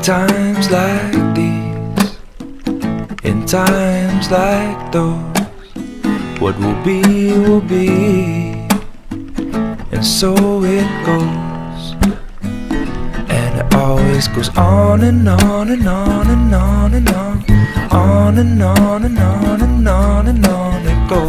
times like these, in times like those, what will be, and so it goes. And it always goes on and on and on and on and on, on and on and on and on and on it goes.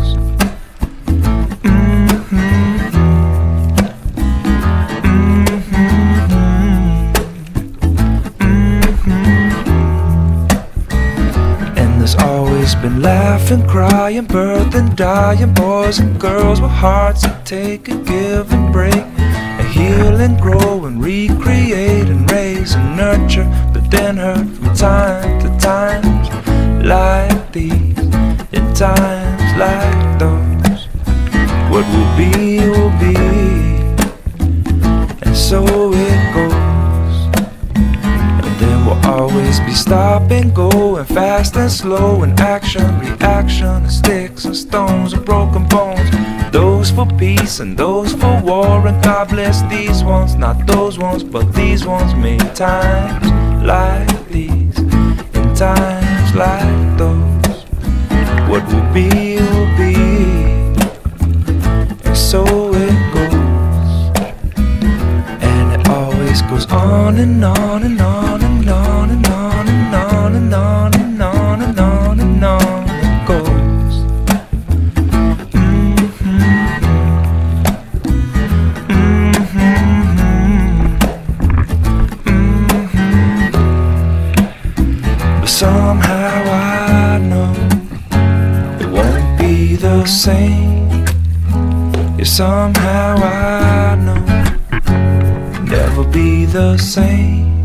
Been laughing, crying, birthing, dying, boys and girls with hearts that take and give and break, and heal and grow and recreate and raise and nurture, but then hurt from time to times like these, in times like those. What will be, and so it goes. There will always be stop and go, and fast and slow, and action, reaction, and sticks and stones and broken bones. Those for peace and those for war, and God bless these ones, not those ones, but these ones made times like these, in times like those. What will be, and so it goes. And it always goes on and on and on and on and on and on and on and on and on and on it goes. But somehow I know it won't be the same. Yeah, somehow I know never be the same.